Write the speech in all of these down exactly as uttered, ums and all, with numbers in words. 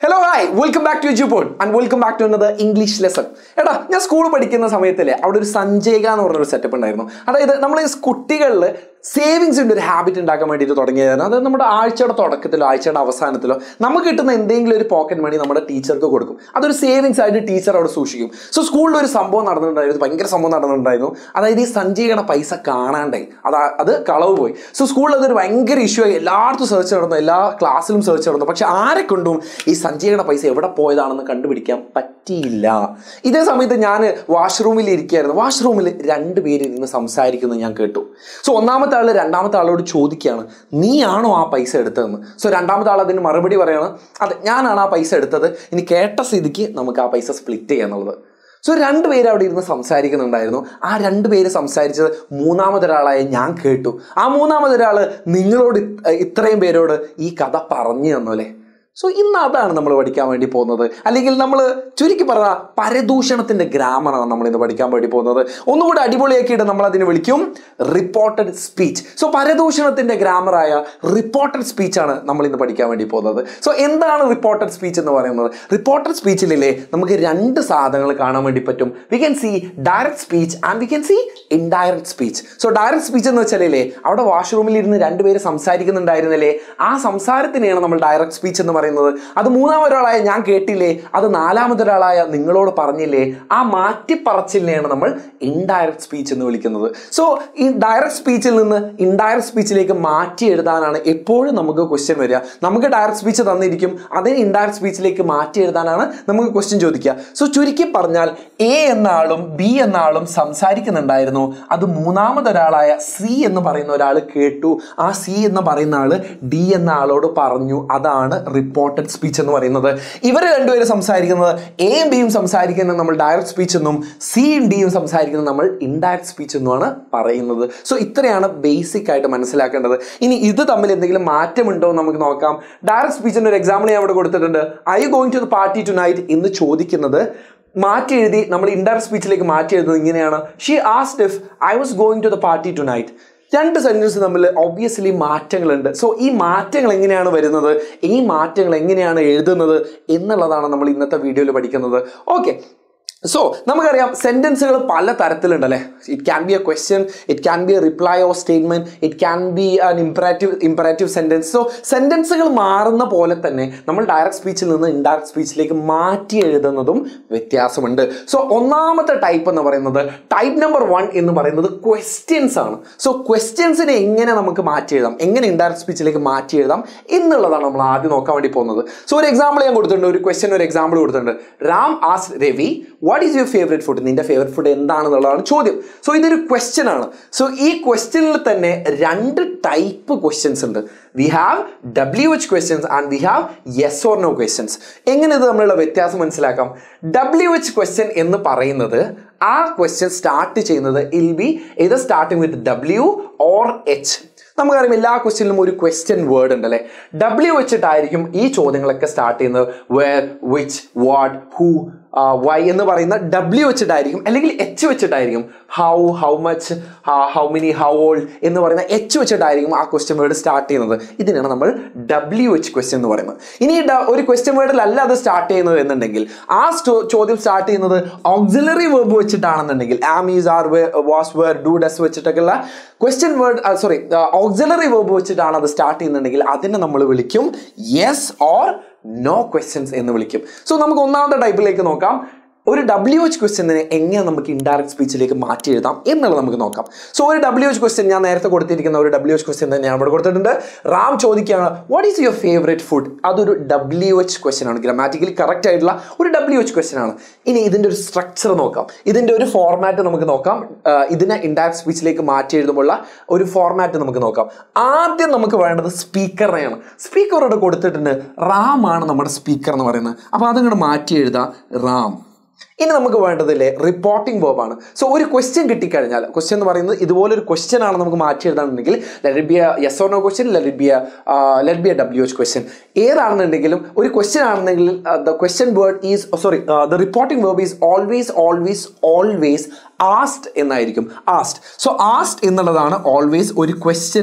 Hello, hi, welcome back to YouPod and welcome back to another English lesson. എടാ ഞാൻ school പഠിക്കുന്ന സമയത്തല്ലേ അവിടെ ഒരു സഞ്ജയക എന്ന് പറഞ്ഞൊരു സെറ്റപ്പ് ഉണ്ടായിരുന്നു. അതായത് നമ്മൾ ഈ കുട്ടികളിൽ സേവിങ്സിൻ്റെ ഒരു ഹാബിറ്റ് ഉണ്ടാക്കാൻ വേണ്ടിയിട്ട് തുടങ്ങിയതായിരുന്നു. അത് നമ്മുടെ ആഴ്ചയുടെ തുടക്കത്തിലോ ആഴ്ചയുടെ അവസാനത്തിലോ നമുക്ക് കിട്ടുന്ന എന്തെങ്കിലും ഒരു പോക്കറ്റ് മണി നമ്മുടെ ടീച്ചർക്ക് കൊടുക്കും. അതൊരു സേവിങ്സ് ആയിട്ട് ടീച്ചർ അവിടെ സൂക്ഷിക്കും. സോ സ്കൂളിൽ ഒരു സംഭവം നടന്നിട്ടുണ്ടായിരുന്നു, ഭയങ്കര സംഭവം നടന്നിട്ടുണ്ടായിരുന്നു. അതായത് ഈ സഞ്ജയയുടെ പൈസ കാണാണ്ടായി, അത് അത് കളവ് പോയി. സോ സ്കൂളിൽ അതൊരു ഭയങ്കര ഇഷ്യൂ ആയി, എല്ലായിടത്തും സെർച്ച് നടന്നു, എല്ലാ ക്ലാസ്സിലും സെർച്ച് നടന്നു. പക്ഷെ ആരെ കൊണ്ടും ഈ സഞ്ജയയുടെ പൈസ എവിടെ പോയതാണെന്ന് കണ്ടുപിടിക്കാൻ പറ്റിയില്ല. ഇതേ സമയത്ത് ഞാൻ വാഷ്റൂമിൽ ഇരിക്കുകയായിരുന്നു. വാഷ്റൂമിൽ രണ്ട് പേര് ഇരുന്ന് സംസാരിക്കുന്നത് ഞാൻ കേട്ടു. സോ ഒന്നാമത്തെ ആൾ രണ്ടാമത്തെ ആളോട് ചോദിക്കുകയാണ്, നീയാണോ ആ പൈസ എടുത്തതെന്ന്. സോ രണ്ടാമത്തെ ആൾ അതിന് മറുപടി പറയാണ്, അതെ ഞാനാണ് ആ പൈസ എടുത്തത്, ഇനി കേട്ട സ്ഥിതിക്ക് നമുക്ക് ആ പൈസ സ്പ്ലിറ്റ് ചെയ്യാന്നുള്ളത്. സോ രണ്ടുപേര് അവിടെ ഇരുന്ന് സംസാരിക്കുന്നുണ്ടായിരുന്നു. ആ രണ്ടുപേര് സംസാരിച്ചത് മൂന്നാമതൊരാളായ ഞാൻ കേട്ടു. ആ മൂന്നാമതൊരാൾ നിങ്ങളോട് ഇത്രയും പേരോട് ഈ കഥ പറഞ്ഞു തന്നോലെ. സോ ഇന്ന് അതാണ് നമ്മൾ പഠിക്കാൻ വേണ്ടി പോകുന്നത്. അല്ലെങ്കിൽ നമ്മൾ ചുരുക്കി പറഞ്ഞാൽ പരദൂഷണത്തിൻ്റെ ഗ്രാമറാണ് നമ്മൾ ഇന്ന് പഠിക്കാൻ വേണ്ടി പോകുന്നത്. ഒന്നുകൂടി അടിപൊളിയാക്കിയിട്ട് നമ്മൾ അതിനെ വിളിക്കും റിപ്പോർട്ടഡ് സ്പീച്ച്. സോ പരദൂഷണത്തിൻ്റെ ഗ്രാമറായ റിപ്പോർട്ടഡ് സ്പീച്ചാണ് നമ്മൾ ഇന്ന് പഠിക്കാൻ വേണ്ടി പോകുന്നത്. സോ എന്താണ് റിപ്പോർട്ടഡ് സ്പീച്ച് എന്ന് പറയുന്നത്? റിപ്പോർട്ടഡ് സ്പീച്ചിലെ നമുക്ക് രണ്ട് സാധനങ്ങൾ കാണാൻ വേണ്ടി പറ്റും. We can see direct speech and we can see indirect speech. So direct speech എന്ന് വെച്ചാലേ അവിടെ വാഷ്റൂമിൽ ഇരുന്ന് രണ്ടുപേര് സംസാരിക്കുന്നുണ്ടായിരുന്നില്ലേ, ആ സംസാരത്തിനെയാണ് നമ്മൾ ഡയറക്റ്റ് സ്പീച്ച് എന്ന് പറയുന്നത്. അത് മൂന്നാമതൊരാളായ ഞാൻ കേട്ടില്ലേ, അത് നാലാമതൊരാളായ നിങ്ങളോട് പറഞ്ഞില്ലേ, ആ മാറ്റിപ്പറച്ചിലിനെയാണ് നമ്മൾ ഇൻഡയറക്റ്റ് സ്പീച്ച് എന്ന് വിളിക്കുന്നത്. സോ ഈ ഡയറക്റ്റ് സ്പീച്ചിൽ നിന്ന് ഇൻഡയറക്റ്റ് സ്പീച്ചിലേക്ക് മാറ്റി എഴുതാനാണ് എപ്പോഴും നമുക്ക് ക്വസ്റ്റ്യൻ വരിക. നമുക്ക് ഡയറക്റ്റ് സ്പീച്ച് തന്നിരിക്കും, അതിന് ഇൻഡയറക്റ്റ് സ്പീച്ചിലേക്ക് മാറ്റി എഴുതാനാണ് നമുക്ക് ക്വസ്റ്റ്യൻ ചോദിക്കുക. സോ ചുരുക്കി പറഞ്ഞാൽ എ എന്ന ആളും ബി എന്ന ആളും സംസാരിക്കുന്നുണ്ടായിരുന്നു. അത് മൂന്നാമതൊരാളായ സി എന്ന് പറയുന്ന ഒരാൾ കേട്ടു. ആ സി എന്ന് പറയുന്ന ആള് ഡി എന്ന ആളോട് പറഞ്ഞു. അതാണ് റിപ്പോർട്ടഡ് സ്പീച്ച് എന്ന് പറയുന്നത്. ഇവർ രണ്ടുപേരും സംസാരിക്കുന്നത്, എയും ബിയും സംസാരിക്കുന്നത് നമ്മൾ ഡയറക്റ്റ് സ്പീച്ച് എന്നും സിയും ഡിയും സംസാരിക്കുന്നത് നമ്മൾ ഇൻഡയറക്റ്റ് സ്പീച്ച് എന്നുമാണ് പറയുന്നത്. സോ ഇത്രയാണ് ബേസിക് ആയിട്ട് മനസ്സിലാക്കേണ്ടത്. ഇനി ഇത് തമ്മിൽ എന്തെങ്കിലും മാറ്റമുണ്ടോ എന്ന് നമുക്ക് നോക്കാം. ഡയറക്റ്റ് സ്പീച്ചിന്റെ ഒരു എക്സാമ്പിൾ ഞാൻ ഇവിടെ കൊടുത്തിട്ടുണ്ട്. I you going to the party tonight എന്ന് ചോദിക്കുന്നത് മാറ്റി എഴുതി നമ്മൾ ഇൻഡയറക്റ്റ് സ്പീച്ചിലേക്ക് മാറ്റി എഴുതുന്നത് ഇങ്ങനെയാണ്, she asked if I was going to the party tonight. രണ്ട് സെന്റൻസ് തമ്മിൽ ഒബ്വിയസ്ലി മാറ്റങ്ങളുണ്ട്. സോ ഈ മാറ്റങ്ങൾ എങ്ങനെയാണ് വരുന്നത്, ഈ മാറ്റങ്ങൾ എങ്ങനെയാണ് എഴുതുന്നത് എന്നുള്ളതാണ് നമ്മൾ ഇന്നത്തെ വീഡിയോയിൽ പഠിക്കുന്നത്. ഓക്കെ, സോ നമുക്കറിയാം സെന്റൻസുകൾ പല തരത്തിലുണ്ടല്ലേ. It can be a question, it can be a reply or statement, it can be an imperative imperative sentence. So സെന്റൻസുകൾ മാറുന്ന പോലെ തന്നെ നമ്മൾ ഡയറക്റ്റ് സ്പീച്ചിൽ നിന്ന് ഇൻഡയറക്റ്റ് സ്പീച്ചിലേക്ക് മാറ്റി എഴുതുന്നതും വ്യത്യാസമുണ്ട്. സോ ഒന്നാമത്തെ ടൈപ്പ് എന്ന് പറയുന്നത്, ടൈപ്പ് നമ്പർ വൺ എന്ന് പറയുന്നത് ക്വസ്റ്റ്യൻസ് ആണ്. സോ ക്വസ്റ്റ്യൻസിനെ എങ്ങനെ നമുക്ക് മാറ്റി എഴുതാം, എങ്ങനെ ഇൻഡയറക്റ്റ് സ്പീച്ചിലേക്ക് മാറ്റി എഴുതാം എന്നുള്ളതാണ് നമ്മൾ ആദ്യം നോക്കാൻ വേണ്ടി പോകുന്നത്. സോ ഒരു എക്സാമ്പിൾ ഞാൻ കൊടുത്തിട്ടുണ്ട്, ഒരു ക്വസ്റ്റ്യൻ ഒരു എക്സാമ്പിൾ കൊടുത്തിട്ടുണ്ട്. Ram asked Ravi what is your favourite food. നിന്റെ ഫേവറേറ്റ് ഫുഡ് എന്താണെന്നുള്ളതാണ് ചോദ്യം. സോ ഇതൊരു ക്വസ്റ്റ്യൻ ആണ്. സോ ഈ ക്വസ്റ്റ്യനിൽ തന്നെ രണ്ട് ടൈപ്പ് ക്വസ്റ്റ്യൻസ് ഉണ്ട്. We have W H questions and we have yes or no questions. എങ്ങനെ ഇത് തമ്മിലുള്ള വ്യത്യാസം മനസ്സിലാക്കാം? ഡബ്ല്യു എച്ച് ക്വസ്റ്റ്യൻ എന്ന് പറയുന്നത് ആ ക്വസ്റ്റ്യൻ സ്റ്റാർട്ട് ചെയ്യുന്നത് ഇൽ ബി ഇത് starting with W or H. നമുക്കറിയാം എല്ലാ ക്വസ്റ്റ്യനിലും ഒരു ക്വസ്റ്റ്യൻ വേർഡ് ഉണ്ട് അല്ലേ. ഡബ്ല്യു വെച്ചിട്ടായിരിക്കും ഈ ചോദ്യങ്ങളൊക്കെ സ്റ്റാർട്ട് ചെയ്യുന്നത്. Where, which, what, who, why എന്ന് പറയുന്ന ഡബ്ല്യു വെച്ചിട്ടായിരിക്കും, അല്ലെങ്കിൽ എച്ച് വെച്ചിട്ടായിരിക്കും. How, how much, how many, how old എന്ന് പറയുന്ന എച്ച് വെച്ചിട്ടായിരിക്കും ആ ക്വസ്റ്റ്യൻ വേർഡ് സ്റ്റാർട്ട് ചെയ്യുന്നത്. ഇതിനാണ് നമ്മൾ ഡബ്ല്യു എച്ച് ക്വസ്റ്റ്യൻ എന്ന് പറയുന്നത്. ഇനി ഒരു ക്വസ്റ്റ്യൻ വേർഡിലല്ല അത് സ്റ്റാർട്ട് ചെയ്യുന്നത് എന്നുണ്ടെങ്കിൽ, ആ ചോദ്യം സ്റ്റാർട്ട് ചെയ്യുന്നത് ഓക്സിലറി വെർബ് വെച്ചിട്ടാണെന്നുണ്ടെങ്കിൽ, am, is, are, was, were, do, does വെച്ചിട്ടൊക്കെയുള്ള question word sorry auxiliary verb വെച്ചിട്ടാണ് അത് സ്റ്റാർട്ട് ചെയ്യുന്നുണ്ടെങ്കിൽ അതിനെ നമ്മൾ വിളിക്കും യെസ് ഓർ നോ ക്വസ്റ്റ്യൻസ് എന്ന് വിളിക്കും. സോ നമുക്ക് ഒന്നാമത്തെ ടൈപ്പിലേക്ക് നോക്കാം. ഒരു ഡബ്ല്യു എച്ച് ക്വസ്റ്റ്യനെ എങ്ങനെ നമുക്ക് ഇൻഡയറക്റ്റ് സ്പീച്ചിലേക്ക് മാറ്റി എഴുതാം എന്നുള്ളത് നമുക്ക് നോക്കാം. സോ ഒരു ഡബ്ല്യു എച്ച് ക്വസ്റ്റ്യൻ ഞാൻ നേരത്തെ കൊടുത്തിരിക്കുന്ന ഒരു ഡബ്ല്യു എച്ച് ക്വസ്റ്റ്യൻ തന്നെ ഞാൻ ഇവിടെ കൊടുത്തിട്ടുണ്ട്. റാം ചോദിക്കുകയാണ് what is your favourite food. അതൊരു ഡബ്ല്യു എച്ച് ക്വസ്റ്റ്യൻ ആണ്, ഗ്രാമാറ്റിക്കലി കറക്റ്റ് ആയിട്ടുള്ള ഒരു ഡബ്ല്യു എച്ച് ക്വസ്റ്റ്യൻ ആണ്. ഇനി ഇതിൻ്റെ ഒരു സ്ട്രക്ചർ നോക്കാം, ഇതിൻ്റെ ഒരു ഫോർമാറ്റ് നമുക്ക് നോക്കാം. ഇതിനെ ഇൻഡയറക്റ്റ് സ്പീച്ചിലേക്ക് മാറ്റി എഴുതുമ്പോഴുള്ള ഒരു ഫോർമാറ്റ് നമുക്ക് നോക്കാം. ആദ്യം നമുക്ക് വേണ്ടത് സ്പീക്കറിനെയാണ്. സ്പീക്കറോട് കൊടുത്തിട്ടുണ്ട്, റാം ആണ് നമ്മുടെ സ്പീക്കർ എന്ന് പറയുന്നത്. അപ്പോൾ അതങ്ങോട്ട് മാറ്റി എഴുതാം റാം. ഇനി നമുക്ക് വേണ്ടതില്ലേ റിപ്പോർട്ടിംഗ് വേർബാണ്. സോ ഒരു ക്വസ്റ്റ്യൻ കിട്ടിക്കഴിഞ്ഞാൽ, ക്വസ്റ്റ്യൻ എന്ന് പറയുന്നത് ഇതുപോലൊരു ക്വസ്റ്റ്യൻ ആണ് നമുക്ക് മാറ്റി എഴുതാനുണ്ടെങ്കിൽ let it be a yes or no question, let it be a let be a W H question. ഏതാണെന്നുണ്ടെങ്കിലും ഒരു ക്വസ്റ്റ്യൻ ആണെന്നെങ്കിൽ the question word is sorry the reporting verb is always always always asked എന്നായിരിക്കും. Asked. So asked എന്നുള്ളതാണ് always ഒരു question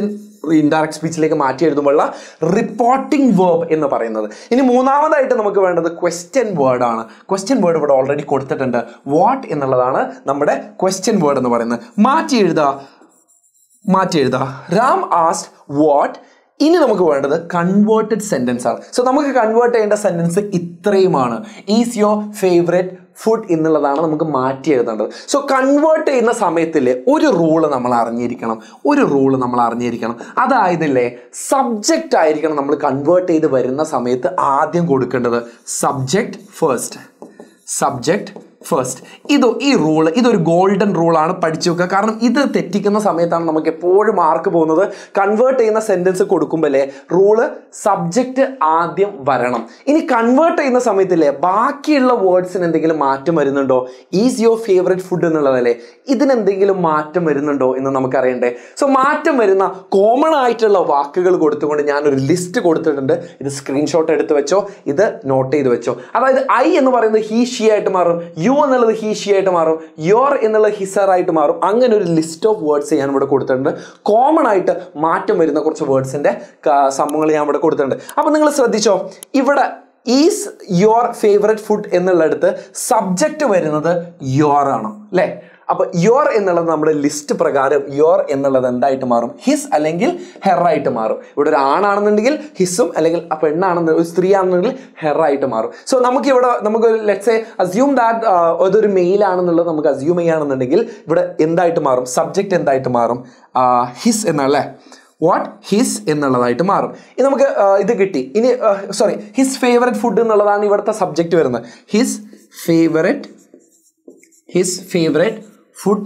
indirect സ്പീച്ചിലേക്ക് മാറ്റി എഴുതുമ്പോഴുള്ള reporting verb എന്ന് പറയുന്നത്. ഇനി മൂന്നാമതായിട്ട് നമുക്ക് വേണ്ടത് ക്വസ്റ്റ്യൻ വേർഡ് ആണ്. ക്വസ്റ്റ്യൻ വേർഡ് ഇവിടെ ഓൾറെഡി കൊടുത്തിട്ടുണ്ട്. വാട്ട് എന്നുള്ളതാണ് നമ്മുടെ ക്വസ്റ്റ്യൻ വേർഡ് എന്ന് പറയുന്നത്. മാറ്റി എഴുതുക മാറ്റി എഴുതുക റാം ആസ്ക്ഡ് വാട്ട്. ഇനി നമുക്ക് വേണ്ടത് കൺവേർട്ടഡ് സെന്റൻസ് ആണ്. സോ നമുക്ക് കൺവേർട്ട് ചെയ്യേണ്ട സെന്റൻസ് ഇത്രയുമാണ്. ഈസ് യുവർ ഫേവറേറ്റ് ഫുഡ് എന്നുള്ളതാണ് നമുക്ക് മാറ്റി എഴുതേണ്ടത്. സോ കൺവേർട്ട് ചെയ്യുന്ന സമയത്തില്ലേ ഒരു റൂള് നമ്മൾ അറിഞ്ഞിരിക്കണം. ഒരു റൂള് നമ്മൾ അറിഞ്ഞിരിക്കണം അതായതില്ലേ സബ്ജക്റ്റ് ആയിരിക്കണം നമ്മൾ കൺവേർട്ട് ചെയ്ത് വരുന്ന സമയത്ത് ആദ്യം കൊടുക്കേണ്ടത്. Subject first. Subject first. ഇത് ഈ റൂള് ഇതൊരു ഗോൾഡൻ റൂളാണ്, പഠിച്ചു വെക്കുക. കാരണം ഇത് തെറ്റിക്കുന്ന സമയത്താണ് നമുക്ക് എപ്പോഴും മാർക്ക് പോകുന്നത്. കൺവേർട്ട് ചെയ്യുന്ന സെന്റൻസ് കൊടുക്കുമ്പോഴേ റൂള് സബ്ജക്റ്റ് ആദ്യം വരണം. ഇനി കൺവേർട്ട് ചെയ്യുന്ന സമയത്തില്ലേ ബാക്കിയുള്ള വേർഡ്സിന് എന്തെങ്കിലും മാറ്റം വരുന്നുണ്ടോ? ഈസ് യുവർ ഫേവറേറ്റ് ഫുഡ് എന്നുള്ളതല്ലേ, ഇതിനെന്തെങ്കിലും മാറ്റം വരുന്നുണ്ടോ എന്ന് നമുക്കറിയണ്ടേ. സോ മാറ്റം വരുന്ന കോമൺ ആയിട്ടുള്ള വാക്കുകൾ കൊടുത്തുകൊണ്ട് ഞാനൊരു ലിസ്റ്റ് കൊടുത്തിട്ടുണ്ട്. ഇത് സ്ക്രീൻഷോട്ട് എടുത്ത് വെച്ചോ, ഇത് നോട്ട് ചെയ്ത് വെച്ചോ. അതായത് ഐ എന്ന് പറയുന്നത് ഹീ ഷീ ആയിട്ട് മാറും, യു എന്നുള്ളത് ഹീ ഷീ ആയിട്ട് മാറും, യോർ എന്നുള്ളത് ഹിസർ ആയിട്ട് മാറും. അങ്ങനെ ഒരു ലിസ്റ്റ് ഓഫ് വേർഡ്സ് ഞാൻ ഇവിടെ കൊടുത്തിട്ടുണ്ട്. കോമൺ ആയിട്ട് മാറ്റം വരുന്ന കുറച്ച് വേർഡ്സിന്റെ സംഭവങ്ങൾ ഞാൻ ഇവിടെ കൊടുത്തിട്ടുണ്ട്. അപ്പൊ നിങ്ങൾ ശ്രദ്ധിച്ചോ, ഇവിടെ ഈസ് യോർ ഫേവറേറ്റ് ഫുഡ് എന്നുള്ളടുത്ത് സബ്ജക്റ്റ് വരുന്നത് യോർ ആണ് അല്ലേ. അപ്പൊ യോർ എന്നുള്ളത് നമ്മുടെ ലിസ്റ്റ് പ്രകാരം യോർ എന്നുള്ളത് എന്തായിട്ട് മാറും? ഹിസ് അല്ലെങ്കിൽ ഹെർ ആയിട്ട് മാറും. ഇവിടെ ഒരു ആണാണെന്നുണ്ടെങ്കിൽ ഹിസും, അല്ലെങ്കിൽ ആ പെണ്ണാണെന്ന് ഒരു സ്ത്രീ ആണെന്നുണ്ടെങ്കിൽ ഹെർ ആയിട്ട് മാറും. സോ നമുക്ക് ഇവിടെ നമുക്ക് ലെറ്റ്സ് സേ അസ്യൂം ദാറ്റ് അതൊരു മെയിൽ ആണെന്നുള്ളത് നമുക്ക് അസ്യൂം ചെയ്യുകയാണെന്നുണ്ടെങ്കിൽ ഇവിടെ എന്തായിട്ട് മാറും? സബ്ജക്റ്റ് എന്തായിട്ട് മാറും? ഹിസ് എന്നല്ലേ, വാട്ട് ഹിസ് എന്നുള്ളതായിട്ട് മാറും. ഇനി നമുക്ക് ഇത് കിട്ടി. ഇനി സോറി ഹിസ് ഫേവറേറ്റ് ഫുഡ് എന്നുള്ളതാണ് ഇവിടുത്തെ സബ്ജക്റ്റ് വരുന്നത്. His favourite his favourite food.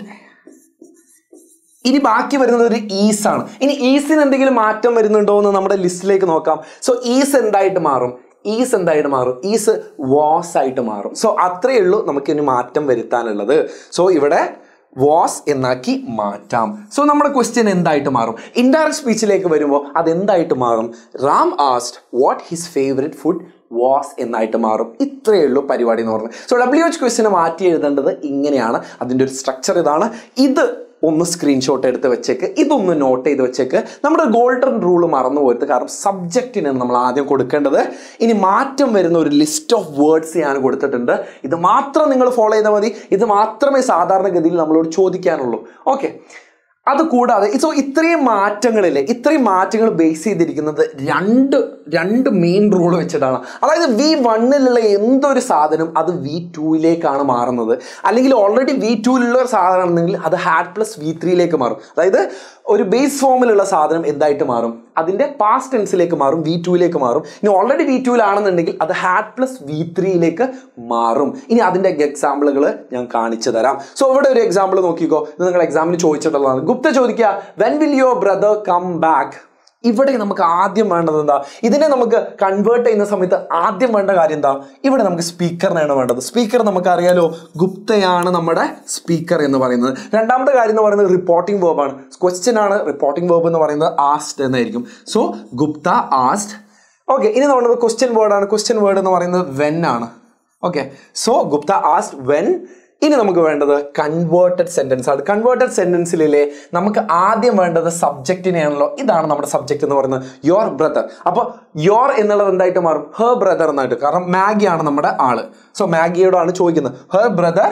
ഇനി ബാക്കി വരുന്നത് ഒരു ഈസ് ആണ്. ഇനി ഈസിന് എന്തെങ്കിലും മാറ്റം വരുന്നുണ്ടോ എന്ന് നമ്മുടെ ലിസ്റ്റിലേക്ക് നോക്കാം. സോ ഈസ് എന്തായിട്ട് മാറും? ഈസ് എന്തായിട്ട് മാറും? ഈസ് വാസ് ആയിട്ട് മാറും. സോ അത്രയേ ഉള്ളൂ നമുക്ക് ഇനി മാറ്റം വരുത്താനുള്ളത്. സോ ഇവിടെ വാസ് എന്നാക്കി മാറ്റാം. സോ നമ്മുടെ ക്വസ്റ്റ്യൻ എന്തായിട്ട് മാറും? ഇൻഡയറക്റ്റ് സ്പീച്ചിലേക്ക് വരുമ്പോൾ അതെന്തായിട്ട് മാറും? Ram asked what his favourite food was എന്നായിട്ട് മാറും. ഇത്രയേ ഉള്ളൂ പരിപാടി എന്ന് പറഞ്ഞത്. സോ ഡബ്ല്യു എച്ച് ക്വസ്റ്റിനെ മാറ്റി എഴുതേണ്ടത് ഇങ്ങനെയാണ്. അതിൻ്റെ ഒരു സ്ട്രക്ചർ ഇതാണ്. ഇത് ഒന്ന് സ്ക്രീൻഷോട്ട് എടുത്ത് വെച്ചേക്ക്, ഇതൊന്ന് നോട്ട് ചെയ്ത് വെച്ചേക്ക്. നമ്മുടെ ഗോൾഡൻ റൂള് മറന്നു പോയത്. കാരണം സബ്ജക്റ്റിനാണ് നമ്മൾ ആദ്യം കൊടുക്കേണ്ടത്. ഇനി മാറ്റം വരുന്ന ഒരു ലിസ്റ്റ് ഓഫ് വേർഡ്സ് ഞാൻ കൊടുത്തിട്ടുണ്ട്. ഇത് മാത്രം നിങ്ങൾ ഫോളോ ചെയ്താൽ മതി. ഇത് മാത്രമേ സാധാരണഗതിയിൽ നമ്മളോട് ചോദിക്കാനുള്ളൂ. ഓക്കെ, അത് കൂടാതെ സോ ഇത്രയും മാറ്റങ്ങളില്ലേ, ഇത്രയും മാറ്റങ്ങൾ ബേസ് ചെയ്തിരിക്കുന്നത് രണ്ട് രണ്ട് മെയിൻ റൂൾ വെച്ചിട്ടാണ്. അതായത് വി വണ്ണിലുള്ള എന്തൊരു സാധനം അത് വി ടൂയിലേക്കാണ് മാറുന്നത്. അല്ലെങ്കിൽ ഓൾറെഡി വി ടൂയിലുള്ള ഒരു സാധനം ആണെന്നെങ്കിൽ അത് ഹാഡ് പ്ലസ് വി ത്രീയിലേക്ക് മാറും. അതായത് ഒരു ബേസ് ഫോമിലുള്ള സാധനം എന്തായിട്ട് മാറും? അതിന്റെ പാസ്റ്റ് ടെൻസിലേക്ക് മാറും, വി ടൂയിലേക്ക് മാറും. ഇനി ഓൾറെഡി വി ടൂയിലാണെന്നുണ്ടെങ്കിൽ അത് ഹാഡ് പ്ലസ് വി ത്രീയിലേക്ക് മാറും. ഇനി അതിന്റെ എക്സാമ്പിളുകൾ ഞാൻ കാണിച്ചു തരാം. സോ ഇവിടെ ഒരു എക്സാമ്പിൾ നോക്കിക്കോ. ഇത് നിങ്ങൾ എക്സാമിന് ചോദിച്ചിട്ടുള്ളതാണ്. ഗുപ്ത ചോദിക്കുക when will your brother come back. ഇവിടെ നമുക്ക് ആദ്യം വേണ്ടത് എന്താ? ഇതിനെ നമുക്ക് കൺവേർട്ട് ചെയ്യുന്ന സമയത്ത് ആദ്യം വേണ്ട കാര്യം എന്താ? ഇവിടെ നമുക്ക് സ്പീക്കറിനാണ് വേണ്ടത്. സ്പീക്കർ നമുക്കറിയാലോ, ഗുപ്തയാണ് നമ്മുടെ സ്പീക്കർ എന്ന് പറയുന്നത്. രണ്ടാമത്തെ കാര്യം എന്ന് പറയുന്നത് റിപ്പോർട്ടിംഗ് വേർബ് ആണ്. ക്വസ്റ്റ്യൻ ആണ്, റിപ്പോർട്ടിംഗ് വേർബ് എന്ന് പറയുന്നത് ആസ്ക്ഡ് എന്നായിരിക്കും. So Gupta asked. ഓക്കെ, ഇനി പറയുന്നത് ക്വസ്റ്റ്യൻ വേർഡ് ആണ്. ക്വസ്റ്റ്യൻ വേർഡ് എന്ന് പറയുന്നത് വെൻ ആണ്. Okay, so Gupta asked when. ഇനി നമുക്ക് വേണ്ടത് കൺവേർട്ടഡ് സെന്റൻസ് ആണ്. കൺവേർട്ടഡ് സെന്റൻസിലെ നമുക്ക് ആദ്യം വേണ്ടത് സബ്ജക്റ്റിനെയാണല്ലോ. ഇതാണ് നമ്മുടെ സബ്ജക്റ്റ് എന്ന് പറയുന്നത്, യോർ ബ്രദർ. അപ്പൊ യോർ എന്നുള്ളത് എന്തായിട്ട് മാറും? ഹെർ ബ്രദർ എന്നായിട്ട്. കാരണം മാഗിയാണ് നമ്മുടെ ആള്. സോ മാഗിയോടാണ് ചോദിക്കുന്നത്. Her brother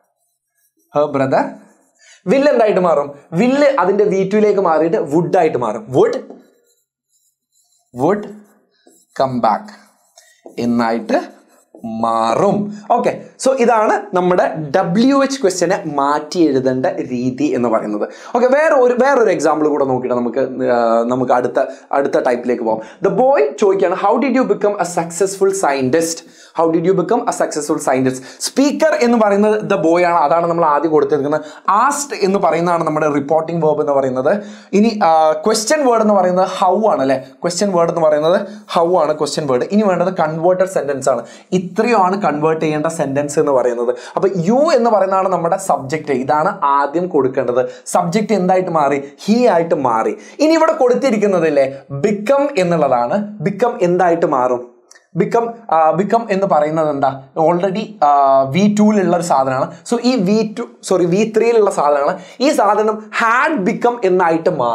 her brother. Will എന്തായിട്ട് മാറും? വില്ല് അതിന്റെ വി ടുയിലേക്ക് മാറിയിട്ട് വുഡ് ആയിട്ട് മാറും. വുഡ് വുഡ് കം ബാക്ക് എന്നായിട്ട് മാറും. ഓക്കെ, സോ ഇതാണ് നമ്മുടെ ഡബ്ല്യു എച്ച് ക്വസ്റ്റ്യനെ മാറ്റി എഴുതേണ്ട രീതി എന്ന് പറയുന്നത്. ഓക്കെ, വേറെ ഒരു വേറൊരു എക്സാമ്പിൾ കൂടെ നോക്കിയിട്ട് നമുക്ക് നമുക്ക് അടുത്ത അടുത്ത ടൈപ്പിലേക്ക് പോകാം. ദ ബോയ് ചോദിക്കുകയാണ് how did you become a successful scientist? How did you become a successful scientist? Speaker എന്ന് പറയുന്നത് ദ ബോയ് ആണ്. അതാണ് നമ്മൾ ആദ്യം കൊടുത്തിരിക്കുന്നത്. ആസ്ക്ഡ് എന്ന് പറയുന്നതാണ് നമ്മുടെ റിപ്പോർട്ടിംഗ് വേർബ് എന്ന് പറയുന്നത്. ഇനി ക്വസ്റ്റ്യൻ വേർഡ് എന്ന് പറയുന്നത് ഹൗ ആണ് അല്ലെ. ക്വസ്റ്റ്യൻ വേർഡ് എന്ന് പറയുന്നത് ഹൗ ആണ് ക്വസ്റ്റ്യൻ വേർഡ്. ഇനി വേണ്ടത് കൺവേർട്ടഡ് സെന്റൻസ് ആണ്. ഇത്രയുമാണ് കൺവേർട്ട് ചെയ്യേണ്ട സെന്റൻസ് എന്ന് പറയുന്നത്. അപ്പൊ യു എന്ന് പറയുന്നതാണ് നമ്മുടെ സബ്ജക്റ്റ്. ഇതാണ് ആദ്യം കൊടുക്കേണ്ടത്. സബ്ജക്റ്റ് എന്തായിട്ട് മാറി? ഹി ആയിട്ട് മാറി. ഇനി ഇവിടെ കൊടുത്തിരിക്കുന്നതല്ലേ ബിക്കം എന്നുള്ളതാണ്. ബിക്കം എന്തായിട്ട് മാറും? ബിക്കം ബിക്കം എന്ന് പറയുന്നത് എന്താ? ഓൾറെഡി വി ടൂയിലുള്ള ഒരു സാധനമാണ്. സോ ഈ വി ടു സോറി വി ത്രീയിലുള്ള സാധനമാണ്. ഈ സാധനം ഹാഡ് ബിക്കം എന്നായിട്ട് മാറും.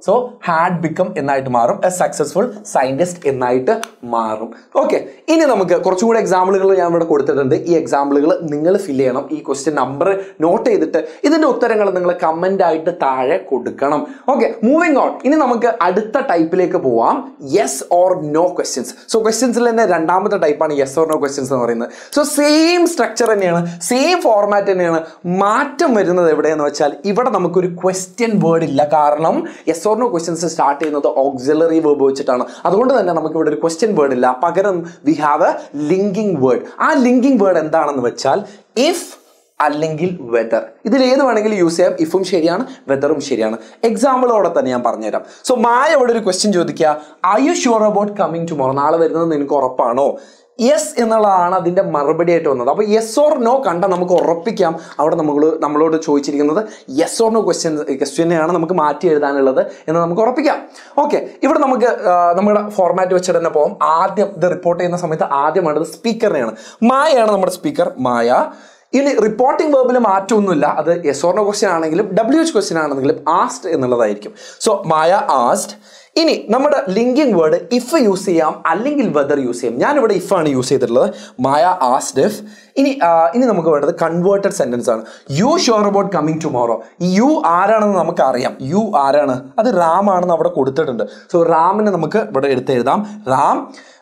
സോ ഹാഡ് ബിക്കം എന്നായിട്ട് മാറും. എ സക്സസ്ഫുൾ സയന്റിസ്റ്റ് എന്നായിട്ട് മാറും. ഓക്കെ, ഇനി നമുക്ക് കുറച്ചും കൂടെ എക്സാമ്പിളുകൾ ഞാൻ ഇവിടെ കൊടുത്തിട്ടുണ്ട്. ഈ എക്സാമ്പിളുകൾ നിങ്ങൾ ഫില്ല് ചെയ്യണം. ഈ ക്വസ്റ്റ്യൻ നമ്പർ നോട്ട് ചെയ്തിട്ട് ഇതിന്റെ ഉത്തരങ്ങൾ നിങ്ങൾ കമന്റ് ആയിട്ട് താഴെ കൊടുക്കണം. Okay, moving on. ഇനി നമുക്ക് അടുത്ത ടൈപ്പിലേക്ക് പോവാം. Yes or no questions. So ക്വസ്റ്റ്യൻസിൽ തന്നെ രണ്ടാമത്തെ ടൈപ്പാണ് യെസ് ഓർ നോ ക്വസ്റ്റ്യൻസ് എന്ന് പറയുന്നത്. സോ സെയിം സ്ട്രക്ചർ തന്നെയാണ്, സെയിം ഫോർമാറ്റ് തന്നെയാണ്. മാറ്റം വരുന്നത് എവിടെയെന്ന് വെച്ചാൽ ഇവിടെ നമുക്കൊരു ക്വസ്റ്റ്യൻ വേർഡ് ഇല്ല. കാരണം yes or no questions start ചെയ്യുന്നത് ഓക്സിലറി വേർബ് വെച്ചിട്ടാണ്. അതുകൊണ്ട് തന്നെ നമുക്ക് ഇവിടെ ഒരു ക്വസ്റ്റ്യൻ വേർഡ് ഇല്ല. പകരം we have a linking word. ആ ലിങ്കിങ് വേർഡ് എന്താണെന്ന് വെച്ചാൽ ഇഫ് അല്ലെങ്കിൽ വെദർ. ഇതിൽ ഏത് വേണമെങ്കിലും യൂസ് ചെയ്യാം. ഇഫും ശരിയാണ്, വെദറും ശരിയാണ്. എക്സാമ്പിളോടെ തന്നെ ഞാൻ പറഞ്ഞുതരാം. സോ മായ ഇവിടെ ഒരു ക്വസ്റ്റ്യൻ ചോദിക്കുക, are you sure about coming tomorrow? നാളെ വരുന്നത് നിനക്ക് ഉറപ്പാണോ? യെസ് എന്നുള്ളതാണ് അതിൻ്റെ മറുപടി ആയിട്ട് വന്നത്. അപ്പോൾ യെസ് ഓർ നോ കണ്ട നമുക്ക് ഉറപ്പിക്കാം അവിടെ നമ്മൾ നമ്മളോട് ചോദിച്ചിരിക്കുന്നത് യെസ് ഓർ നോ ക്വസ്റ്റ്യൻ ക്വസ്റ്റ്യനെയാണ് നമുക്ക് മാറ്റി എഴുതാനുള്ളത് എന്ന് നമുക്ക് ഉറപ്പിക്കാം. ഓക്കെ, ഇവിടെ നമുക്ക് നമ്മുടെ ഫോർമാറ്റ് വെച്ചിട്ട് തന്നെ പോകാം. ആദ്യം ഇത് റിപ്പോർട്ട് ചെയ്യുന്ന സമയത്ത് ആദ്യം വേണ്ടത് സ്പീക്കറിനെയാണ്. മായയാണ് നമ്മുടെ സ്പീക്കർ, മായ. ഇനി റിപ്പോർട്ടിംഗ് വേർബിൽ മാറ്റമൊന്നുമില്ല. അത് യെസ് ഓർ നോ ക്വസ്റ്റ്യൻ ആണെങ്കിലും ഡബ്ല്യു എച്ച് ക്വസ്റ്റ്യൻ ആണെങ്കിലും ആസ്ഡ് എന്നുള്ളതായിരിക്കും. So Maya asked. ഇനി നമ്മുടെ ലിങ്കിങ് വേർഡ് ഇഫ് യൂസ് ചെയ്യാം അല്ലെങ്കിൽ വെദർ യൂസ് ചെയ്യാം. ഞാനിവിടെ ഇഫ് ആണ് യൂസ് ചെയ്തിട്ടുള്ളത്. Maya asked if. ഇനി ഇനി നമുക്ക് വേണ്ടത് കൺവേർട്ടഡ് സെന്റൻസ് ആണ്. You sure about coming tomorrow. ഈ യു ആരാണെന്ന് നമുക്ക് അറിയാം. യു ആരാണ്? അത് റാം ആണെന്ന് അവിടെ കൊടുത്തിട്ടുണ്ട്. സോ റാമിനെ നമുക്ക് ഇവിടെ എടുത്തെഴുതാം. റാം.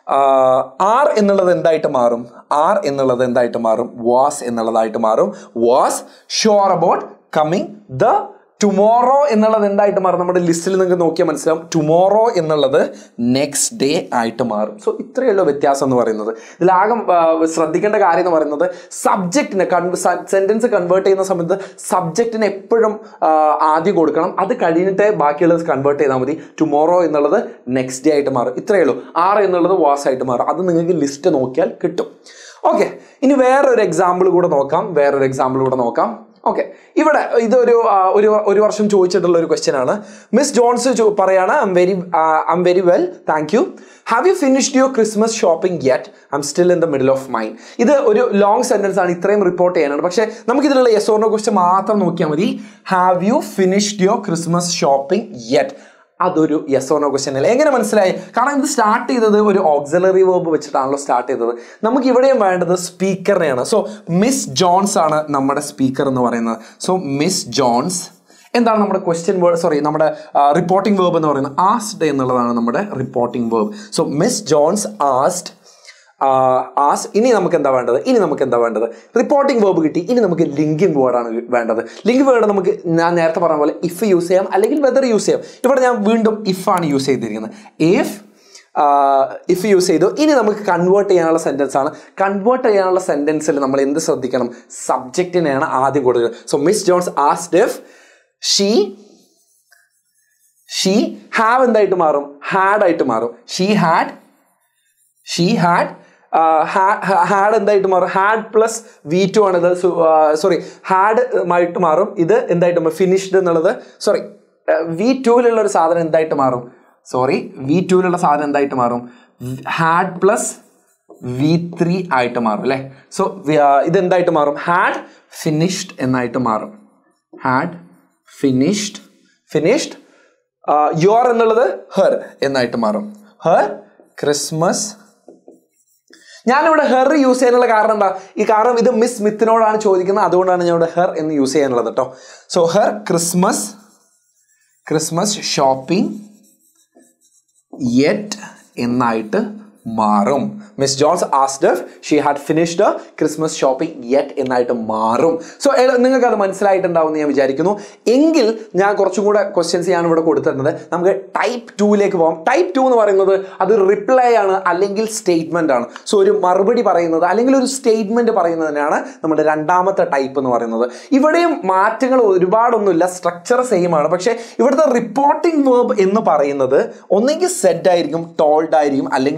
ആർ എന്നുള്ളത് എന്തായിട്ട് മാറും? ആർ എന്നുള്ളത് എന്തായിട്ട് മാറും? വാസ് എന്നുള്ളതായിട്ട് മാറും. Was sure about coming the tomorrow എന്നുള്ളത് എന്തായിട്ട് മാറും? നമ്മുടെ ലിസ്റ്റിൽ നിങ്ങൾക്ക് നോക്കിയാൽ മനസ്സിലാവും. ടുമോറോ എന്നുള്ളത് നെക്സ്റ്റ് ഡേ ആയിട്ട് മാറും. സോ ഇത്രയുള്ള വ്യത്യാസം എന്ന് പറയുന്നത്. ഇതിലാകെ ശ്രദ്ധിക്കേണ്ട കാര്യം എന്ന് പറയുന്നത് സബ്ജക്റ്റിനെ സെന്റൻസ് കൺവേർട്ട് ചെയ്യുന്ന സമയത്ത് സബ്ജക്റ്റിന് എപ്പോഴും ആദ്യം കൊടുക്കണം. അത് കഴിഞ്ഞിട്ട് ബാക്കിയുള്ളത് കൺവേർട്ട് ചെയ്താൽ മതി. ടുമോറോ എന്നുള്ളത് നെക്സ്റ്റ് ഡേ ആയിട്ട് മാറും. ഇത്രയേ ഉള്ളൂ. ആർ എന്നുള്ളത് വാസ് ആയിട്ട് മാറും. അത് നിങ്ങൾക്ക് ലിസ്റ്റ് നോക്കിയാൽ കിട്ടും. ഓക്കെ, ഇനി വേറൊരു എക്സാമ്പിൾ കൂടെ നോക്കാം. വേറൊരു എക്സാമ്പിൾ കൂടെ നോക്കാം. ഓക്കെ, ഇവിടെ ഇതൊരു ഒരു ഒരു വർഷം ചോദിച്ചിട്ടുള്ള ഒരു ക്വസ്റ്റ്യൻ ആണ്. മിസ് ജോൺസ് പറയാണ്, I'm very I'm very well, thank you. Have you finished your Christmas shopping yet? I'm still in the middle of mine. ഇത് ഒരു ലോങ് സെന്റൻസ് ആണ്, ഇത്രയും റിപ്പോർട്ട് ചെയ്യാനാണ്. പക്ഷേ നമുക്ക് ഇതിലുള്ള യെസ് ഓർ നോ ക്വസ്റ്റ്യൻ മാത്രം നോക്കിയാൽ മതി. Have you finished your Christmas shopping yet? അതൊരു യെസ് ഓർ നോ ക്വസ്റ്റ്യൻ അല്ല. എങ്ങനെ മനസ്സിലായി? കാരണം ഇത് സ്റ്റാർട്ട് ചെയ്തത് ഒരു ഓക്സിലറി വേർബ് വെച്ചിട്ടാണല്ലോ സ്റ്റാർട്ട് ചെയ്തത്. നമുക്ക് ഇവിടെയും വേണ്ടത് സ്പീക്കറിനെയാണ്. സോ മിസ് ജോൺസ് ആണ് നമ്മുടെ സ്പീക്കർ എന്ന് പറയുന്നത്. സോ മിസ് ജോൺസ് എന്താണ് നമ്മുടെ ക്വസ്റ്റ്യൻ വേർഡ്, സോറി നമ്മുടെ റിപ്പോർട്ടിംഗ് വേർബ് എന്ന് പറയുന്നത് ആസ്ഡ് എന്നുള്ളതാണ് നമ്മുടെ reporting verb. So Miss Jones asked as. ഇനി നമുക്ക് എന്താ വേണ്ടത്? ഇനി നമുക്ക് എന്താ വേണ്ടത്? റിപ്പോർട്ടിംഗ് വേർബ് കിട്ടി. ഇനി നമുക്ക് ലിങ്കിങ് വേർഡാണ് വേണ്ടത്. ലിങ്ക് വേർഡ് നമുക്ക് ഞാൻ നേരത്തെ പറഞ്ഞ പോലെ ഇഫ് യൂസ് ചെയ്യാം അല്ലെങ്കിൽ വെദർ യൂസ് ചെയ്യാം. ഇവിടെ ഞാൻ വീണ്ടും ഇഫ് ആണ് യൂസ് ചെയ്തിരിക്കുന്നത്. ഇഫ് ഇഫ് യൂസ് ചെയ്തു. ഇനി നമുക്ക് കൺവേർട്ട് ചെയ്യാനുള്ള സെന്റൻസ് ആണ്. കൺവേർട്ട് ചെയ്യാനുള്ള സെന്റൻസിൽ നമ്മൾ എന്ത് ശ്രദ്ധിക്കണം? സബ്ജക്റ്റിനെയാണ് ആദ്യം കൊടുക്കുക. So Miss Jones asked if she she have എന്തായിട്ട് മാറും? ഹാഡ് ആയിട്ട് മാറും. She had she had had എന്തായിട്ട് മാറും? ഹാഡ് പ്ലസ് വി ടു ആണ് ഇത്. സോറി, ഹാഡ് ആയിട്ട് മാറും. ഇത് എന്തായിട്ട് മാറും? ഫിനിഷ്ഡ് എന്നുള്ളത്, സോറി വി ടുവിലുള്ള ഒരു സാധനം എന്തായിട്ട് മാറും? സോറി വി ടുവിലുള്ള സാധനം എന്തായിട്ട് മാറും? ഹാഡ് പ്ലസ് വി ത്രീ ആയിട്ട് മാറും അല്ലേ? സോ ഇത് എന്തായിട്ട് മാറും? ഹാഡ് ഫിനിഷ്ഡ് എന്നായിട്ട് മാറും. ഹാഡ് ഫിനിഷ്ഡ് ഫിനിഷ്ഡ് യുവർ എന്നുള്ളത് ഹെർ എന്നായിട്ട് മാറും. Her Christmas. ഞാനിവിടെ ഹെർ യൂസ് ചെയ്യാനുള്ള കാരണം എന്താ? ഈ കാരണം ഇത് മിസ് സ്മിത്തിനോടാണ് ചോദിക്കുന്നത്. അതുകൊണ്ടാണ് ഞാൻ ഇവിടെ ഹെർ എന്ന് യൂസ് ചെയ്യാനുള്ളത് കേട്ടോ. So her Christmas Christmas shopping yet എന്നായിട്ട് മാറും. Miss Jones asked if she had finished Christmas shopping yet എന്നായിട്ട് മാറും. സോ നിങ്ങൾക്ക് അത് മനസ്സിലായിട്ടുണ്ടാവും എന്ന് ഞാൻ വിചാരിക്കുന്നു. എങ്കിൽ ഞാൻ കുറച്ചും കൂടെ ക്വസ്റ്റ്യൻസ് ഞാൻ ഇവിടെ കൊടുത്തിരുന്നത്. നമുക്ക് ടൈപ്പ് ടൂയിലേക്ക് പോകാം. ടൈപ്പ് ടു എന്ന് പറയുന്നത് അത് റിപ്ലൈ ആണ് അല്ലെങ്കിൽ സ്റ്റേറ്റ്മെന്റ് ആണ്. സോ ഒരു മറുപടി പറയുന്നത് അല്ലെങ്കിൽ ഒരു സ്റ്റേറ്റ്മെന്റ് പറയുന്നതിനാണ് നമ്മുടെ രണ്ടാമത്തെ ടൈപ്പ് എന്ന് പറയുന്നത്. ഇവിടെയും മാറ്റങ്ങൾ ഒരുപാടൊന്നുമില്ല, സ്ട്രക്ചർ സെയിം ആണ്. പക്ഷേ ഇവിടുത്തെ റിപ്പോർട്ടിംഗ് വേർബ് എന്ന് പറയുന്നത് ഒന്നെങ്കിൽ സെഡ് ആയിരിക്കും, ടോൾഡ് ആയിരിക്കും, അല്ലെങ്കിൽ റിപ്ലൈ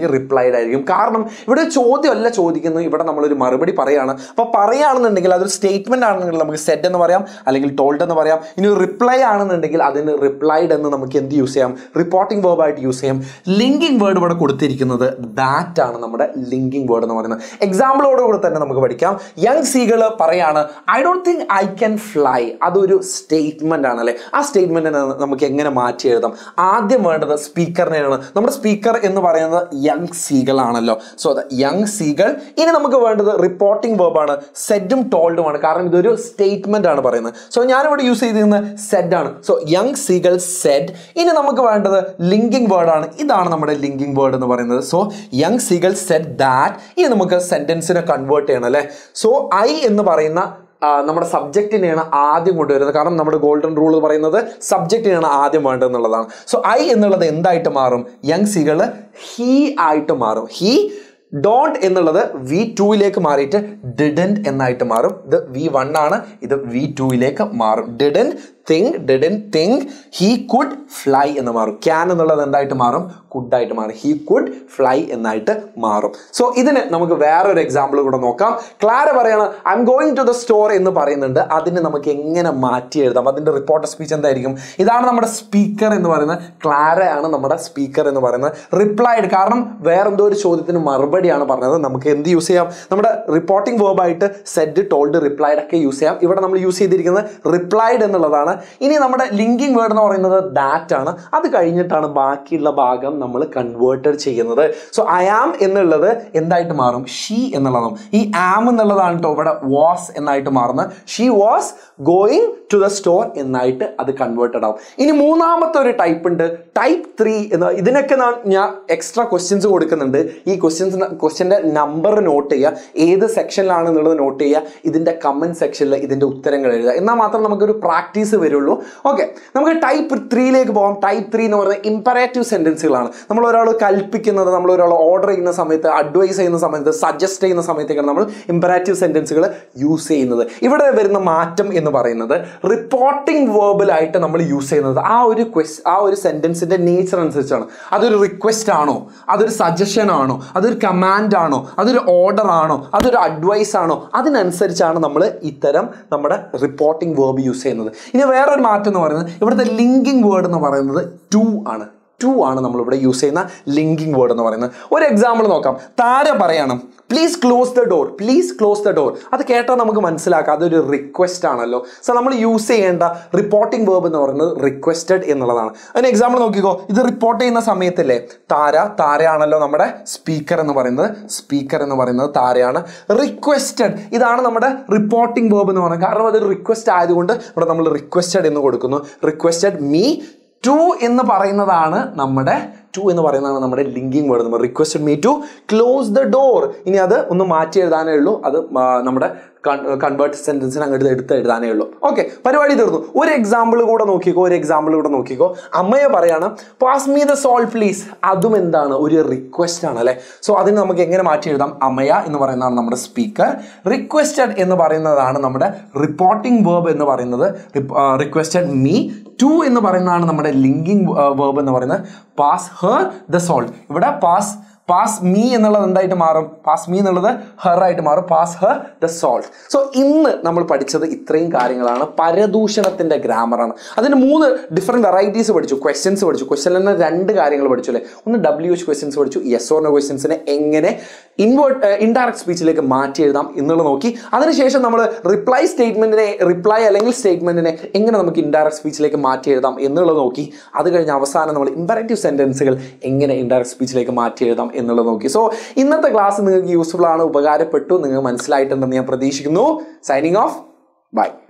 റിപ്ലൈഡ് ആയിരിക്കും. കാരണം ഇവിടെ ചോദ്യമല്ല ചോദിക്കുന്നത്, ഇവിടെ നമ്മളൊരു മറുപടി പറയാണ്. അപ്പോൾ പറയുകയാണെന്നുണ്ടെങ്കിൽ അതൊരു സ്റ്റേറ്റ്മെന്റ് ആണെന്നുണ്ടെങ്കിൽ നമുക്ക് സെഡ് എന്ന് പറയാം, അല്ലെങ്കിൽ ടോൾഡ് എന്ന് പറയാം. ഇനി റിപ്ലൈ ആണെന്നുണ്ടെങ്കിൽ അതിന് റിപ്ലൈഡ് എന്ന് നമുക്ക് എന്ത് യൂസ് ചെയ്യാം? റിപ്പോർട്ടിംഗ് വേർബ് ആയിട്ട് യൂസ് ചെയ്യാം. ലിങ്കിങ് വേർഡ് ഇവിടെ കൊടുത്തിരിക്കുന്നത് ദാറ്റ് ആണ്, നമ്മുടെ ലിങ്കിങ് വേർഡ് എന്ന് പറയുന്നത്. എക്സാമ്പിളോടുകൂടി തന്നെ നമുക്ക് പഠിക്കാം. യങ് സീകൾ പറയാണ് I don't think I can fly. അതൊരു സ്റ്റേറ്റ്മെന്റ് ആണ് അല്ലേ? ആ സ്റ്റേറ്റ്മെന്റിനെ നമുക്ക് എങ്ങനെ മാറ്റി എഴുതാം? ആദ്യം വേണ്ടത് സ്പീക്കറിനെയാണ്. നമ്മുടെ സ്പീക്കർ എന്ന് പറയുന്നത് യങ് സീകൾ ആണല്ലോ. സോ അത് യങ് സീകൾ. ഇനി നമുക്ക് വേണ്ടത് റിപ്പോർട്ടിംഗ് വേർബ് ആണ്, സെഡും ടോൾഡുമാണ്. കാരണം ഇതൊരു സ്റ്റേറ്റ്മെന്റ് ആണ് പറയുന്നത്. സോ ഞാനിവിടെ യൂസ് ചെയ്തിരുന്നത് സെഡ് ആണ്. So young seagull said. ഇനി നമുക്ക് വേണ്ടത് ലിങ്കിങ് വേർഡ് ആണ്. ഇതാണ് നമ്മുടെ ലിങ്കിങ് വേർഡ് എന്ന് പറയുന്നത്. So young seagull said that. ഇനി നമുക്ക് സെന്റൻസിനെ കൺവേർട്ട് ചെയ്യണം അല്ലേ? സോ ഐ എന്ന് പറയുന്ന നമ്മുടെ സബ്ജക്റ്റിനെയാണ് ആദ്യം കൊണ്ടുവരുന്നത്. കാരണം നമ്മുടെ ഗോൾഡൻ റൂൾ പറയുന്നത് സബ്ജക്റ്റിനെയാണ് ആദ്യം വേണ്ടത് എന്നുള്ളതാണ്. സോ ഐ എന്നുള്ളത് എന്തായിട്ട് മാറും? യങ് സീകൾ ഹീ ആയിട്ട് മാറും. ഹീ. ഡോണ്ട് എന്നുള്ളത് വി ടൂയിലേക്ക് മാറിയിട്ട് ഡിഡന്റ് എന്നായിട്ട് മാറും. ഇത് വി വൺ ആണ്, ഇത് വി ടൂയിലേക്ക് മാറും. Didn't think, didn't think he could fly എന്ന് മാറും. ക്യാൻ എന്നുള്ളത് എന്തായിട്ട് മാറും? കുഡ് ആയിട്ട് മാറും. ഹീ കുഡ് ഫ്ലൈ എന്നായിട്ട് മാറും. സോ ഇതിന് നമുക്ക് വേറൊരു എക്സാമ്പിൾ കൂടെ നോക്കാം. ക്ലാര പറയാണ് I'm going to the store എന്ന് പറയുന്നുണ്ട്. അതിന് നമുക്ക് എങ്ങനെ മാറ്റി എഴുതാം? അതിന്റെ റിപ്പോർട്ടർ സ്പീച്ച് എന്തായിരിക്കും? ഇതാണ് നമ്മുടെ സ്പീക്കർ എന്ന് പറയുന്നത്. ക്ലാര ആണ് നമ്മുടെ സ്പീക്കർ എന്ന് പറയുന്നത്. റിപ്ലൈഡ്, കാരണം വേറെന്തോ ഒരു ചോദ്യത്തിന് മറുപടിയാണ് പറഞ്ഞത്. നമുക്ക് എന്ത് യൂസ് ചെയ്യാം? നമ്മുടെ റിപ്പോർട്ടിംഗ് വേർബായിട്ട് സെഡ്, ടോൾഡ്, റിപ്ലൈഡ് ഒക്കെ യൂസ് ചെയ്യാം. ഇവിടെ നമ്മൾ യൂസ് ചെയ്തിരിക്കുന്നത് റിപ്ലൈഡ് എന്നുള്ളതാണ്. ഇനി നമ്മുടെ ലിങ്കിങ് വേർഡ് എന്ന് പറയുന്നത് ദാറ്റ് ആണ്. അത് കഴിഞ്ഞിട്ടാണ് ബാക്കിയുള്ള ഭാഗം നമ്മൾ കൺവേർട്ടഡ് ചെയ്യുന്നത്. സോ ഐ ആം എന്നുള്ളത് എന്തായിട്ട് മാറും? ഷീ എന്നുള്ളതും. ഈ ആം എന്നുള്ളതാണ് കേട്ടോ ഇവിടെ വാസ് എന്നായിട്ട് മാറുന്നത്. She was going to the store എന്നായിട്ട് അത് കൺവേർട്ടഡ് ആവും. ഇനി മൂന്നാമത്തെ ഒരു ടൈപ്പ് ഉണ്ട്, ടൈപ്പ് ത്രീ എന്ന്. ഇതിനൊക്കെ ഞാൻ എക്സ്ട്രാ ക്വസ്റ്റ്യൻസ് കൊടുക്കുന്നുണ്ട്. ഈ ക്വസ്റ്റ്യൻസ് ക്വസ്റ്റ്യൻ്റെ നമ്പർ നോട്ട് ചെയ്യുക, ഏത് സെക്ഷനിലാണ് എന്നുള്ളത് നോട്ട് ചെയ്യുക. ഇതിൻ്റെ കമൻറ്റ് സെക്ഷനിൽ ഇതിൻ്റെ ഉത്തരങ്ങൾ എഴുതുക. എന്നാൽ മാത്രം നമുക്കൊരു പ്രാക്ടീസ് വരുള്ളൂ. ഓക്കെ, നമുക്ക് ടൈപ്പ് ത്രീയിലേക്ക് പോകാം. ടൈപ്പ് ത്രീ എന്ന് പറയുന്നത് ഇമ്പറാറ്റീവ് സെൻറ്റൻസുകളാണ്. നമ്മൾ ഒരാൾ കൽപ്പിക്കുന്നത്, നമ്മൾ ഒരാൾ ഓർഡർ ചെയ്യുന്ന സമയത്ത്, അഡ്വൈസ് ചെയ്യുന്ന സമയത്ത്, സജസ്റ്റ് ചെയ്യുന്ന സമയത്തേക്കാണ് നമ്മൾ ഇമ്പറാറ്റീവ് സെൻറ്റൻസുകൾ യൂസ് ചെയ്യുന്നത്. ഇവിടെ വരുന്ന മാറ്റം എന്ന് പറയുന്നത് റിപ്പോർട്ടിംഗ് വേർബിലായിട്ട് നമ്മൾ യൂസ് ചെയ്യുന്നത് ആ ഒരു ക്വസ്റ്റ് ആ ഒരു സെൻറ്റൻസിൻ്റെ നേച്ചർ അനുസരിച്ചാണ്. അതൊരു റിക്വസ്റ്റ് ആണോ, അതൊരു സജഷൻ ആണോ, അതൊരു കമാൻഡ് ആണോ, അതൊരു ഓർഡർ ആണോ, അതൊരു അഡ്വൈസ് ആണോ, അതിനനുസരിച്ചാണ് നമ്മൾ ഇത്തരം നമ്മുടെ റിപ്പോർട്ടിംഗ് വേർബ് യൂസ് ചെയ്യുന്നത്. ഇനി വേറൊരു മാറ്റം എന്ന് പറയുന്നത് ഇവിടുത്തെ ലിങ്കിങ് വേർഡ് എന്ന് പറയുന്നത് ടു ആണ്. ടു ആണ് നമ്മളിവിടെ യൂസ് ചെയ്യുന്ന ലിങ്കിങ് വേർഡ് എന്ന് പറയുന്നത്. ഒരു എക്സാമ്പിൾ നോക്കാം. താര പറയണം please close the door. Please close the door. അത് കേട്ടാൽ നമുക്ക് മനസ്സിലാക്കാം അതൊരു റിക്വസ്റ്റ് ആണല്ലോ. സോ നമ്മൾ യൂസ് ചെയ്യേണ്ട റിപ്പോർട്ടിംഗ് വേർബ് എന്ന് പറയുന്നത് റിക്വസ്റ്റഡ് എന്നുള്ളതാണ്. അതിന് എക്സാമ്പിൾ നോക്കിക്കോ. ഇത് റിപ്പോർട്ട് ചെയ്യുന്ന സമയത്തല്ലേ താര, താരയാണല്ലോ നമ്മുടെ സ്പീക്കർ എന്ന് പറയുന്നത്. സ്പീക്കർ എന്ന് പറയുന്നത് താരയാണ്. റിക്വസ്റ്റഡ് ഇതാണ് നമ്മുടെ റിപ്പോർട്ടിംഗ് വേർബ് എന്ന് പറയുന്നത്. കാരണം അതൊരു റിക്വസ്റ്റ് ആയതുകൊണ്ട് ഇവിടെ നമ്മൾ റിക്വസ്റ്റഡ് എന്ന് കൊടുക്കുന്നു. റിക്വസ്റ്റഡ് മീ ടു എന്ന് പറയുന്നതാണ് നമ്മുടെ ടു എന്ന് പറയുന്നതാണ് നമ്മുടെ ലിങ്കിങ് വേർഡ്. നമ്മൾ requested me to close the door. ഇനി അത് ഒന്ന് മാറ്റി എഴുതാനേ ഉള്ളൂ. അത് നമ്മുടെ കൺവേർട്ട് സെന്റൻസിന് അങ്ങോട്ട് എടുത്ത് എഴുതാനേ ഉള്ളൂ. ഓക്കെ, പരിപാടി തീർന്നു. ഒരു എക്സാമ്പിൾ കൂടെ നോക്കിക്കോ. ഒരു എക്സാമ്പിൾ കൂടെ നോക്കിക്കോ. അമ്മയെ പറയാണ് pass me the salt please. അതും എന്താണ്? ഒരു റിക്വസ്റ്റ് ആണ് അല്ലേ? സോ അതിന് നമുക്ക് എങ്ങനെ മാറ്റി എഴുതാം? അമ്മയ എന്ന് പറയുന്നതാണ് നമ്മുടെ സ്പീക്കർ. റിക്വസ്റ്റഡ് എന്ന് പറയുന്നതാണ് നമ്മുടെ റിപ്പോർട്ടിംഗ് വേർബ് എന്ന് പറയുന്നത്. Requested me. ടു എന്ന് പറയുന്നതാണ് നമ്മുടെ ലിങ്കിങ് വേർബ് എന്ന് പറയുന്നത്. Pass her the salt. ഇവിടെ പാസ് പാസ് മീ എന്നുള്ളത് എന്തായിട്ട് മാറും? പാസ് മീ എന്നുള്ളത് ഹെർ ആയിട്ട് മാറും. Pass her the salt. So ഇന്ന് നമ്മൾ പഠിച്ചത് ഇത്രയും കാര്യങ്ങളാണ്. പരദൂഷണത്തിന്റെ ഗ്രാമറാണ്. അതിന് മൂന്ന് ഡിഫറെന്റ് വെറൈറ്റീസ് പഠിച്ചു. ക്വസ്റ്റ്യൻസ് പഠിച്ചു. ക്വസ്റ്റ്യൻ തന്നെ രണ്ട് കാര്യങ്ങൾ പഠിച്ചു അല്ലേ? ഒന്ന് ഡബ്ല്യു എച്ച് ക്വസ്റ്റ്യൻസ് പഠിച്ചു. യെസ് ഓർ നോ ക്വസ്റ്റ്യൻസിനെ എങ്ങനെ ഇൻവേർട്ട് ഇൻഡയറക്ട് സ്പീച്ചിലേക്ക് മാറ്റി എഴുതാം എന്നുള്ളത് നോക്കി. അതിനുശേഷം നമ്മൾ റിപ്ലൈ സ്റ്റേറ്റ്മെന്റിനെ റിപ്ലൈ അല്ലെങ്കിൽ സ്റ്റേറ്റ്മെന്റിനെ എങ്ങനെ നമുക്ക് ഇൻഡയറക്ട് സ്പീച്ചിലേക്ക് മാറ്റി എഴുതാം എന്നുള്ളത് നോക്കി. അത് കഴിഞ്ഞ് അവസാനം നമ്മൾ ഇമ്പറേറ്റീവ് സെന്റൻസുകൾ എങ്ങനെ ഇൻഡയറക്ട് സ്പീച്ചിലേക്ക് മാറ്റി എഴുതാം എന്നുള്ളത് നോക്കി. സോ ഇന്നത്തെ ക്ലാസ് നിങ്ങൾക്ക് യൂസ്ഫുൾ ആണ്, ഉപകാരപ്പെട്ടു, നിങ്ങൾക്ക് മനസ്സിലായിട്ടുണ്ടെന്ന് ഞാൻ പ്രതീക്ഷിക്കുന്നു. Signing off. ബൈ.